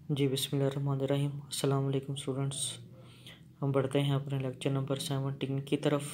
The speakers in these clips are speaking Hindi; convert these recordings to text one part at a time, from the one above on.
जी बिस्मिल्लाहिर्रहमानिर्रहीम। अस्सलाम वालेकुम स्टूडेंट्स। हम बढ़ते हैं अपने लेक्चर नंबर 17 की तरफ।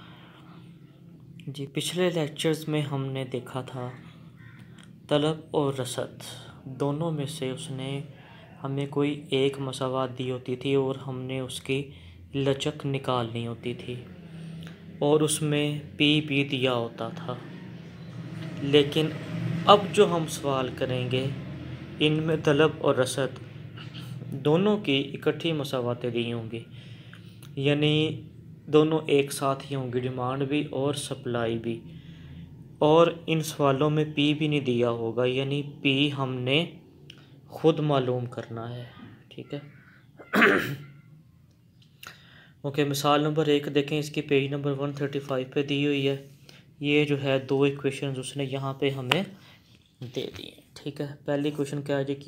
जी पिछले लेक्चर्स में हमने देखा था तलब और रसद दोनों में से उसने हमें कोई एक मसावात दी होती थी और हमने उसकी लचक निकालनी होती थी और उसमें पी दिया होता था। लेकिन अब जो हम सवाल करेंगे इनमें तलब और रसद दोनों की इकट्ठी मसावातें दी होंगी, यानी दोनों एक साथ ही होंगी, डिमांड भी और सप्लाई भी। और इन सवालों में पी भी नहीं दिया होगा, यानी पी हमने खुद मालूम करना है। ठीक है। ओके, मिसाल नंबर 1 देखें। इसकी पेज नंबर 135 पे दी हुई है। ये जो है दो इक्वेशन उसने यहाँ पे हमें दे दी हैं। ठीक है। पहली क्वेश्चन क्या है जी,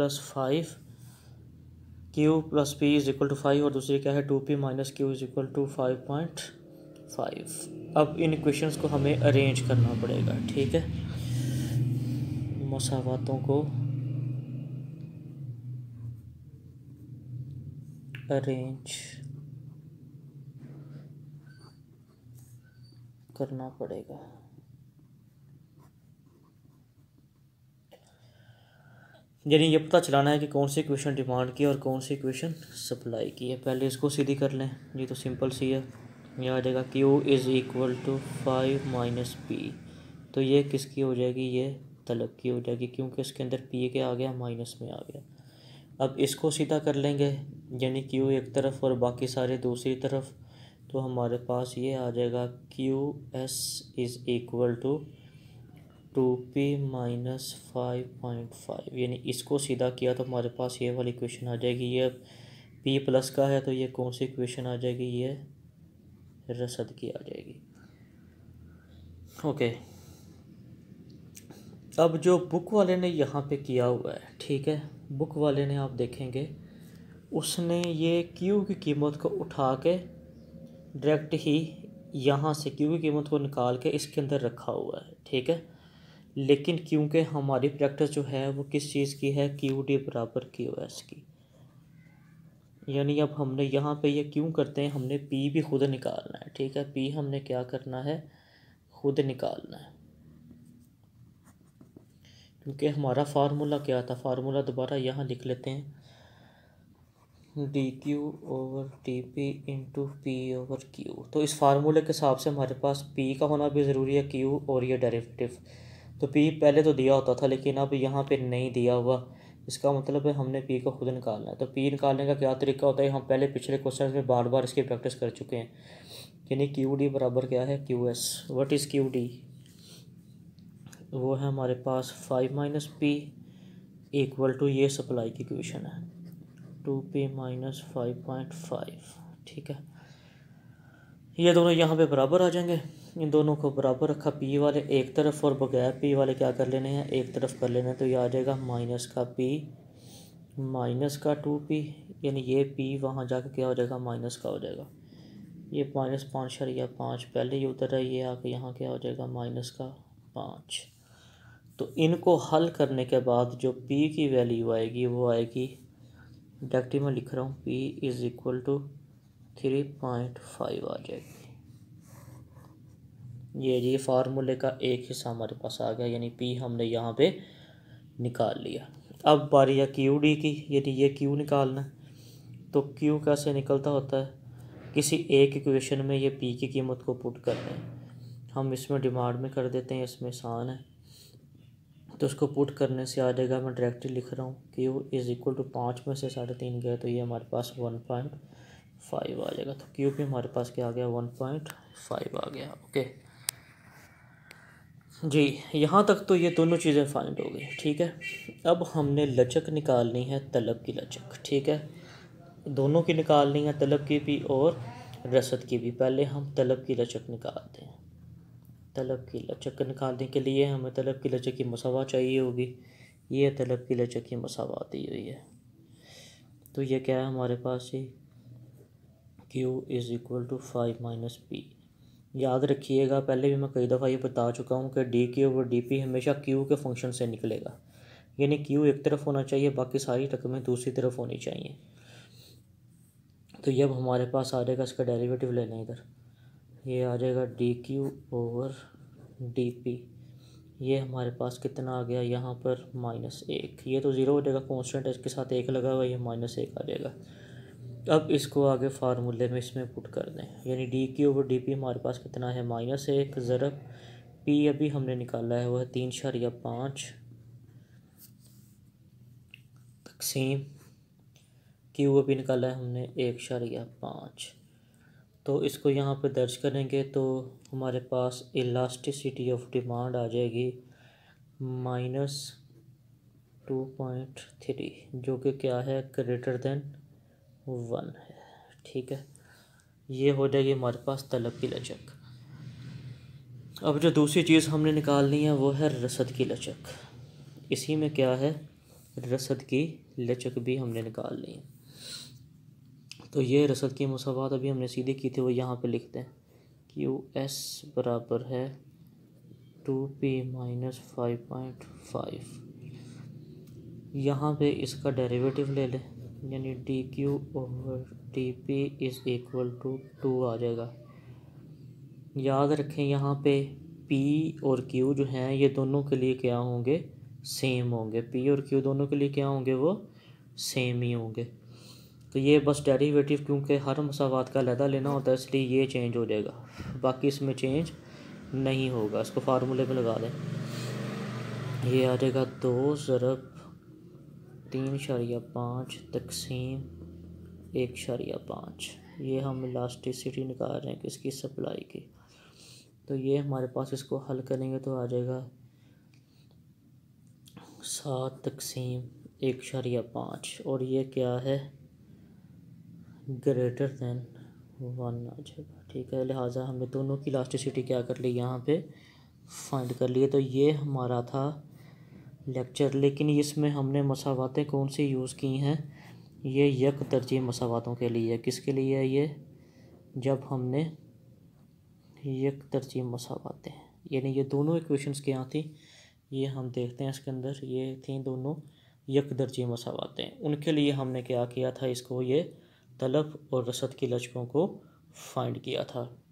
Q plus P is equal to 5 और दूसरी क्या है 2p minus Q is equal to 5.5। अब इन इक्वेशंस को हमें अरेंज करना पड़ेगा। ठीक है, मसावातों को अरेंज करना पड़ेगा। यानी ये पता चलाना है कि कौन सी इक्वेशन डिमांड की और कौन सी इक्वेशन सप्लाई की है। पहले इसको सीधी कर लें। ये तो सिंपल सी है। ये आ जाएगा Q is equal to 5 minus P. तो ये किसकी हो जाएगी, ये तलब की हो जाएगी, क्योंकि इसके अंदर पी के आ गया, माइनस में आ गया। अब इसको सीधा कर लेंगे, यानी Q एक तरफ और बाकी सारे दूसरी तरफ। तो हमारे पास ये आ जाएगा QS is equal to 2p minus 5.5। यानी इसको सीधा किया तो हमारे पास ये वाली इक्वेशन आ जाएगी। ये p प्लस का है तो ये कौन सी इक्वेशन आ जाएगी, ये रसद की आ जाएगी। ओके, अब जो बुक वाले ने यहाँ पे किया हुआ है, ठीक है, बुक वाले ने आप देखेंगे उसने ये Q की कीमत को उठा के डायरेक्ट ही यहाँ से Q की कीमत को निकाल के इसके अंदर रखा हुआ है। ठीक है, लेकिन क्योंकि हमारी प्रैक्टिस जो है वो किस चीज़ की है, QD बराबर QS की। यानी अब हमने यहाँ पे ये क्यों करते हैं, हमने P भी खुद निकालना है। ठीक है, P हमने क्या करना है, खुद निकालना है। क्योंकि हमारा फार्मूला क्या था, फार्मूला दोबारा यहाँ लिख लेते हैं, dq over dp into P over Q. तो इस फार्मूले के हिसाब से हमारे पास P का होना भी ज़रूरी है, Q और ये डेरिवेटिव। तो P पहले तो दिया होता था लेकिन अब यहाँ पे नहीं दिया हुआ। इसका मतलब है हमने P को खुद निकालना है। तो P निकालने का क्या तरीका होता है, हम पहले पिछले क्वेश्चन में बार बार इसकी प्रैक्टिस कर चुके हैं। यानी QD बराबर क्या है, QS। व्हाट इज़ QD, वो है हमारे पास 5 माइनस पी इक्वल टू ये सप्लाई की इक्वेशन है 2p माइनस 5.5। ठीक है, ये दोनों यहाँ पे बराबर आ जाएंगे। इन दोनों को बराबर रखा, P वाले एक तरफ और बगैर P वाले क्या कर लेने हैं, एक तरफ कर लेने हैं। तो ये आ जाएगा माइनस का P माइनस का 2p, यानी ये P वहाँ जाकर क्या हो जाएगा, माइनस का हो जाएगा। ये माइनस 5 पहले ही उतर है, ये आके यहाँ क्या हो जाएगा, माइनस का 5। तो इनको हल करने के बाद जो P की वैल्यू आएगी वो आएगी, डायरेक्टली मैं लिख रहा हूँ, P इज़ इक्वल टू 3.5 आ जाएगी। ये फार्मूले का एक हिस्सा हमारे पास आ गया, यानी P हमने यहाँ पे निकाल लिया। अब बारी है QD की, यानी ये Q निकालना है। तो Q कैसे निकलता होता है, किसी एक इक्वेशन में ये P की कीमत को पुट करते हैं। हम इसमें डिमांड में कर देते हैं, इसमें आसान है। तो उसको पुट करने से आ जाएगा, मैं डायरेक्टली लिख रहा हूँ, Q इज़ इक्वल टू 5 में से 3.5 गया तो ये हमारे पास 1.5 आ जाएगा। तो Q भी हमारे पास क्या आ गया, 1.5 आ गया। ओके जी, यहाँ तक तो ये दोनों चीज़ें फाइंड हो गई। ठीक है, अब हमने लचक निकालनी है, तलब की लचक। ठीक है, दोनों की निकालनी है, तलब की भी और रसद की भी। पहले हम तलब की लचक निकालते हैं। तलब की लचक निकालने के लिए हमें तलब की लचक की मसावा चाहिए होगी। ये तलब की लचक की मसावा दी हुई है। तो ये क्या है हमारे पास, ये Q is equal to 5 minus P. याद रखिएगा, पहले भी मैं कई दफ़ा ये बता चुका हूँ कि डी क्यू और डी पी हमेशा Q के फंक्शन से निकलेगा। यानी क्यू एक तरफ होना चाहिए, बाकी सारी रकमें दूसरी तरफ होनी चाहिए। तो ये अब हमारे पास आ जाएगा, इसका डेरिवेटिव ले लें इधर, ये आ जाएगा D Q over D P. ये हमारे पास कितना आ गया यहाँ पर -1, ये तो ज़ीरो हो जाएगा, कांस्टेंट है इसके साथ एक लगा हुआ, ये -1 आ जाएगा। अब इसको आगे फार्मूले में इसमें पुट कर दें, यानी D Q over D P हमारे पास कितना है -1 ज़रब पी अभी हमने निकाला है वो है 3.5 तकसीम क्यू अभी निकाला है हमने 1.5। तो इसको यहाँ पे दर्ज करेंगे तो हमारे पास इलास्टिसिटी ऑफ डिमांड आ जाएगी -2.3, जो कि क्या है ग्रेटर देन 1 है। ठीक है, ये हो जाएगी हमारे पास तलब की लचक। अब जो दूसरी चीज़ हमने निकालनी है वो है रसद की लचक। इसी में क्या है, रसद की लचक भी हमने निकालनी है। तो ये रसद की मुसावात अभी हमने सीधी की थी, वो यहाँ पे लिखते हैं क्यू एस बराबर है 2p - 5.5। यहाँ पे इसका डेरिवेटिव ले लें, यानी D Q over D P is equal to 2 आ जाएगा। याद रखें यहाँ पे P और Q जो हैं ये दोनों के लिए क्या होंगे, सेम होंगे। P और Q दोनों के लिए क्या होंगे, वो सेम ही होंगे। तो ये बस डेरिवेटिव क्योंकि हर मसावात का अलहदा लेना होता है इसलिए ये चेंज हो जाएगा, बाकी इसमें चेंज नहीं होगा। इसको फार्मूले में लगा दें, ये आ जाएगा 2 ज़रब 3.5 तकसीम 1.5। ये हम इलास्टिसिटी निकाल रहे हैं किसकी, सप्लाई की। तो ये हमारे पास इसको हल करेंगे तो आ जाएगा 7 तकसीम 1.5, और ये क्या है ग्रेटर दैन 1 आ जाएगा। ठीक है, लिहाजा हमने दोनों की इलास्टिसिटी क्या कर ली, यहाँ पे फाइंड कर लिए। तो ये हमारा था लेक्चर, लेकिन इसमें हमने मसावातें कौन सी यूज़ की हैं, ये यक तरजीह मसावातों के लिए। किसके लिए है ये, जब हमने यक तरजीह मसावातें, यानी ये दोनों इक्वेशंस क्या थी, ये हम देखते हैं इसके अंदर, ये थी दोनों यक तरजीह मसावातें। उनके लिए हमने क्या किया था, इसको ये तलब और रसद की लचकों को फाइंड किया था।